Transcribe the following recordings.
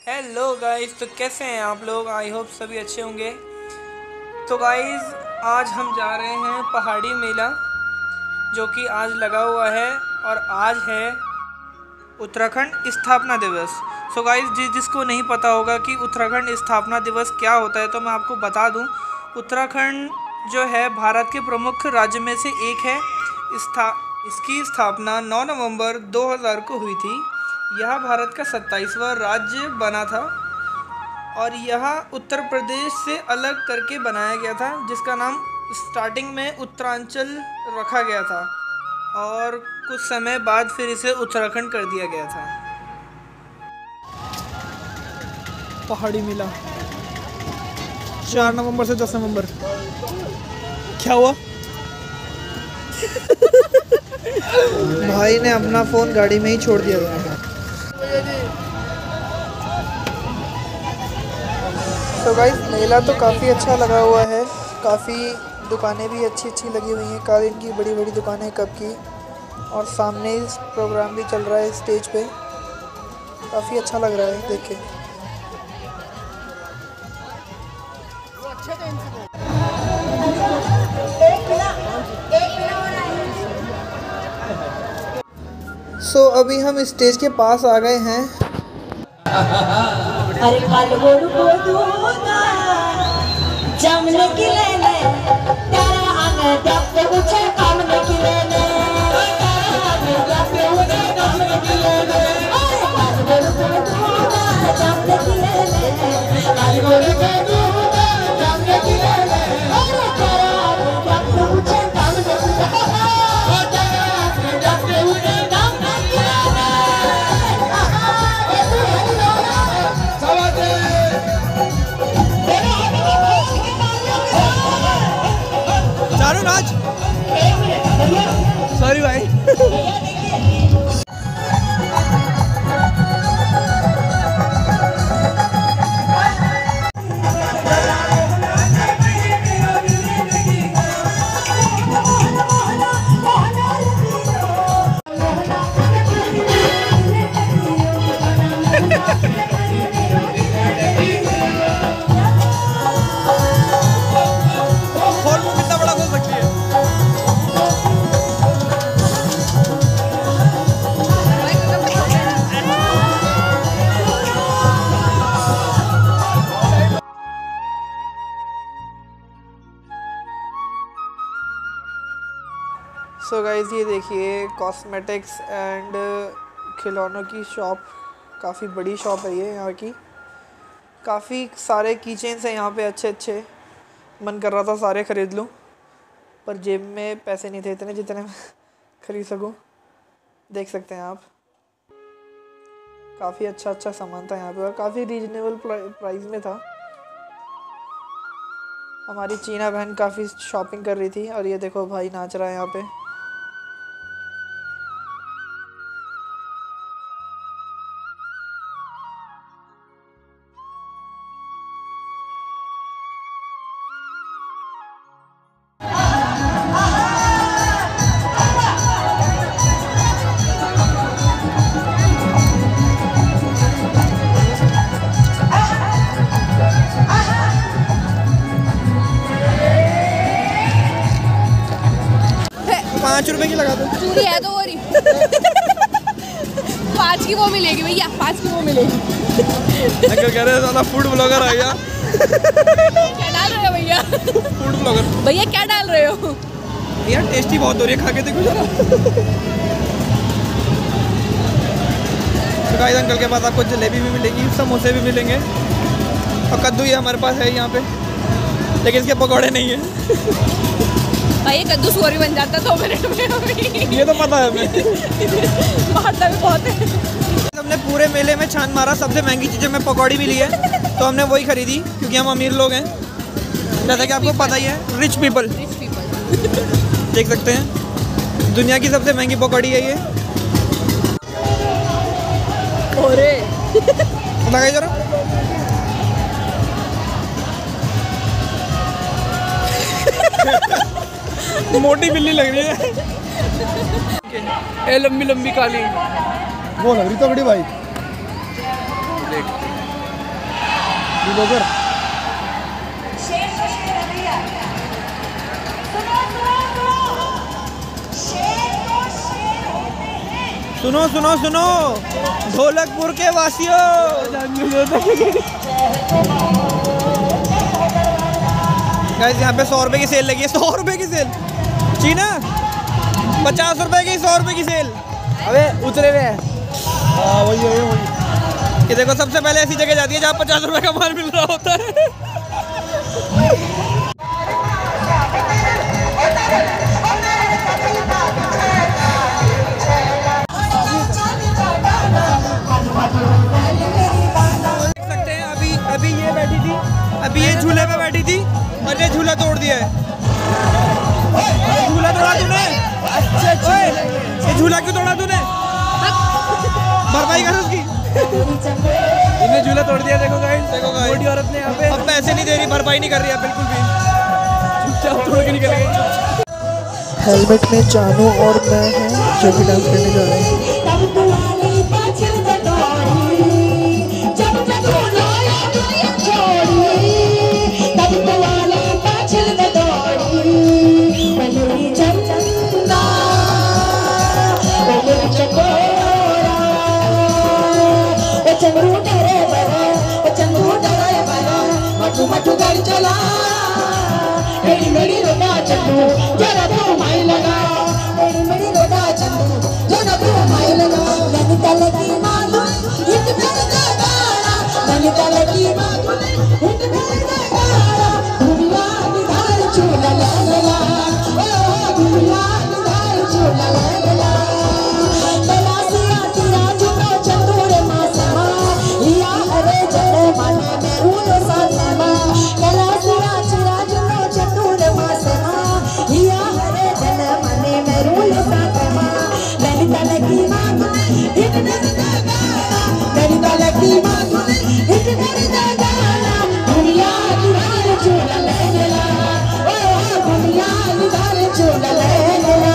Hello guys, तो कैसे हैं आप लोग। आई होप सभी अच्छे होंगे। तो गाइस आज हम जा रहे हैं पहाड़ी मेला, जो कि आज लगा हुआ है और आज है उत्तराखंड स्थापना दिवस। सो गाइस जिसको नहीं पता होगा कि उत्तराखंड स्थापना दिवस क्या होता है, तो मैं आपको बता दूं। उत्तराखंड जो है भारत के प्रमुख राज्य में से एक है। इसकी स्थापना 9 नवंबर 2000 को हुई थी। यह भारत का 27वां राज्य बना था और यह उत्तर प्रदेश से अलग करके बनाया गया था, जिसका नाम स्टार्टिंग में उत्तरांचल रखा गया था और कुछ समय बाद फिर इसे उत्तराखंड कर दिया गया था। पहाड़ी मेला 4 नवंबर से 10 नवंबर। क्या हुआ? भाई ने अपना फ़ोन गाड़ी में ही छोड़ दिया था। तो गाइस मेला तो काफ़ी अच्छा लगा हुआ है। काफ़ी दुकानें भी अच्छी अच्छी लगी हुई हैं। कालीन की बड़ी बड़ी दुकानें कप की, और सामने इस प्रोग्राम भी चल रहा है स्टेज पे। काफ़ी अच्छा लग रहा है देख के। सो अभी हम स्टेज के पास आ गए हैं। अरे कालगोड़ को दूंगा जमने की लेने तेरा आगे जब पूछे कामने की लेने तेरा आगे जब पूछे कामने की लेने अरे कालगोड़ को दूंगा जमने की लेने कालगोड़ को दूंगा जमने की लेने अरे तेरा आगे जब पूछे कामने की लेने तेरा आगे जब पूछे कामने की लेने चारों राज सॉरी भाई। सो गाइस ये देखिए कॉस्मेटिक्स एंड खिलौनों की शॉप। काफ़ी बड़ी शॉप है ये यहाँ की। काफ़ी सारे कीचेन्स हैं यहाँ पे अच्छे अच्छे। मन कर रहा था सारे ख़रीद लूँ, पर जेब में पैसे नहीं थे इतने जितने मैं ख़रीद सकूँ। देख सकते हैं आप, काफ़ी अच्छा अच्छा सामान था यहाँ पे और काफ़ी रीजनेबल प्राइस में था। हमारी चीना बहन काफ़ी शॉपिंग कर रही थी और ये देखो भाई नाच रहा है यहाँ पे। ₹5 की लगा दो। चूड़ी है तो वो रही 5 की वो मिलेगी भैया, 5 की वो मिलेगी। अंकल कह रहे हैं साला फूड ब्लॉगर आ गया। क्या डाल रहे हो भैया? फूड ब्लॉगर भैया क्या डाल रहे हो? यार टेस्टी बहुत हो रही है, खा के देखो जरा। तो गाइस अंकल के पास आपको जलेबी भी मिलेगी, समोसे भी मिलेंगे और कद्दू ये हमारे पास है यहाँ पे, लेकिन इसके पकौड़े नहीं है। भाई कद्दू सोरी बन जाता 2 मिनट में। ये तो पता है हमें। बाहर भी बहुत है। हमने पूरे मेले में छान मारा, सबसे महंगी चीज़ें में पकौड़ी मिली है तो हमने वही खरीदी, क्योंकि हम अमीर लोग हैं, जैसा कि आपको पता ही है। रिच पीपल देख सकते हैं, दुनिया की सबसे महंगी पकौड़ी है ये। अरे लगाइए जरा। मोटी बिल्ली लग रही है। ए लंबी लंबी काली वो लग रही तो बड़ी भाई। शेर तो शेर है भैया, सुनो सुनो सुनो, शेर तो शेर होते हैं। सुनो सुनो सुनो ढोलकपुर के वासियों, गाइस यहाँ पे 100 रुपए की सेल लगी है। 100 रुपए की सेल, चीना 50 रुपए की, 100 रुपए की सेल। अबे उतरे हुए हैं। हाँ वही ये देखो, सबसे पहले ऐसी जगह जाती है जहाँ 50 रुपए का माल मिल रहा होता है। देख सकते हैं अभी ये बैठी थी, अभी ये झूले पे बैठी थी और ये झूला तोड़ दिया है। झूला तोड़ा तूने? अच्छा, ये झूला क्यों तोड़ा तूने? भरपाई कर उसकी। इन्हें झूला तोड़ दिया। देखो गाइस, मोटी औरत ने यहाँ पे अब पैसे नहीं दे रही, भरपाई नहीं कर रही है बिल्कुल भी, चुपचाप तोड़ के निकल गई। हेलमेट में जानू और मैं हैं जो भी डांस करने जा रहे हैं। मटू गाड़ी चला, मेरी मेरी रोटा चंदू जरा तू माई लगा, मेरी मेरी रोटा चंदू जरा तू माई लगा। ललिता लगी माधु हिट मेरे गाना, ललिता लगी माधु हिट मेरे गाना, दुनिया निधार चूला लगा, ओ दुनिया निधार चूला लगा। बलासिया तेरा जुनो चंदूर मासमा, या हरे जड़े माने मेरूल सासमा। बलासिया तेरा जुनो चंदूर मासमा, या हरे जड़े माने मेरूल सासमा। ललिता लगी माधु हिट मेरे गाना, ललिता लगी माधु हिट मेरे गाना, दुनिया निधार चूला लगा, ओ दुनिया निधार चूला लगा।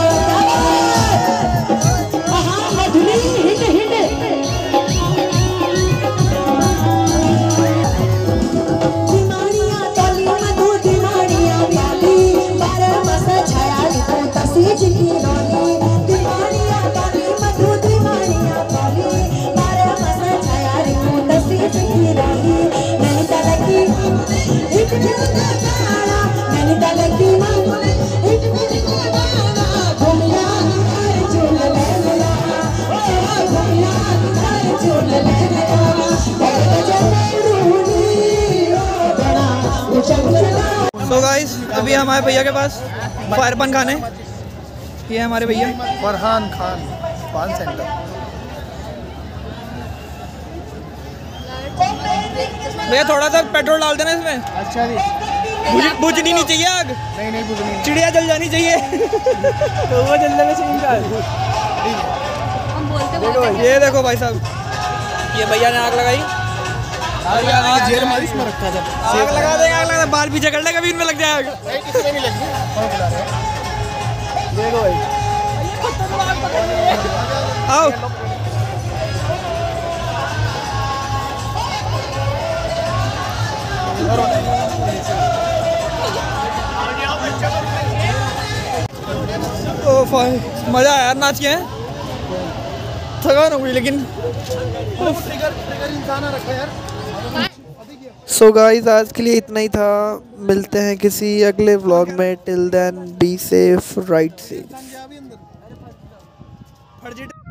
मधुरी हिट हिट दिमानिया ताली मधु दिमानिया ताली, 12 मास छाया लिखो तसीज की रानी। दिमानिया ताली मधु दिमानिया ताली, 12 मास छाया लिखो तसीज की रानी। ललिता लगी हिट मेरे गाना, ललिता लगी माधु हिट मेरे गाना, दुनिया निधार चूला लगा, ओ दुनिया निधार चूला लगा। सो गाइस अभी हमारे भैया के पास फायर पान खाने, ये है हमारे भैया फरहान खान पान सेंटर। भैया थोड़ा सा पेट्रोल डाल देना इसमें। अच्छा जी, बुझनी नहीं चाहिए आग, नहीं बुझनी, चिड़िया जल जानी चाहिए। तो वो जल जाना चाहिए। हम बोलते ये देखो भाई साहब, ये भैया ने आग लगाई। जेल मारिश में रखा था। आग लगा देगा, आग लगा, बाल पीछे कर ले, कभी इनमें लग जाएगा। किसी नहीं लगी, देखो भाई, आओ ओ भाई मजा आया यार, नाच के हैं। थकान हो गई लेकिन। सो गाइस आज के लिए इतना ही था, मिलते हैं किसी अगले व्लॉग में। Till then be safe, right safe.